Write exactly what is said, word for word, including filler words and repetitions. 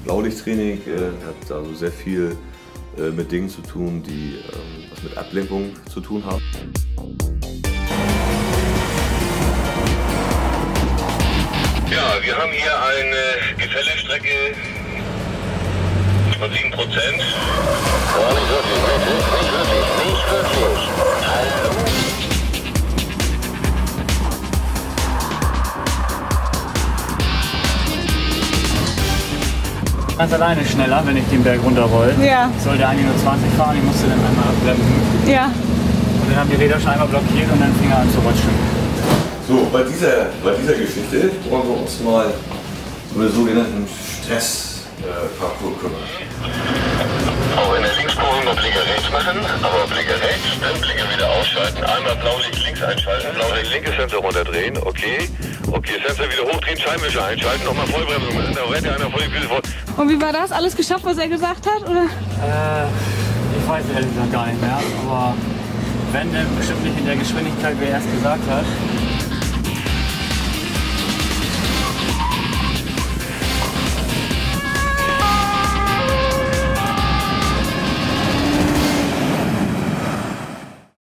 Blaulichttraining äh, hat also sehr viel äh, mit Dingen zu tun, die ähm, was mit Ablenkung zu tun haben. Ja, wir haben hier eine Gefällestrecke von sieben Prozent. Oh, nicht wirklich, nicht wirklich, nicht wirklich. Hallo? Ganz alleine schneller, wenn ich den Berg runterroll. Ja. Ich sollte eigentlich nur zwanzig fahren, ich musste dann einmal abbremsen. Ja. Und dann haben die Räder schon einmal blockiert und dann fing er an zu rutschen. So, bei dieser, bei dieser Geschichte wollen wir uns mal um den sogenannten Stress-Parcours kümmern. Auch in der Linkskurve mal Blinker rechts machen, aber Blinker rechts, dann Blinker wieder ausschalten. Einmal Blaulicht links einschalten, Blaulicht linke Sensor runterdrehen, okay. Okay, Sensor wieder hochdrehen, Scheinwischer einschalten, nochmal Vollbremsung, da rennt ja einer vor die Füße vor. Und wie war das? Alles geschafft, was er gesagt hat? Oder? Äh, ich weiß ehrlich gesagt gar nicht mehr, aber wenn, dann bestimmt nicht in der Geschwindigkeit, wie er erst gesagt hat.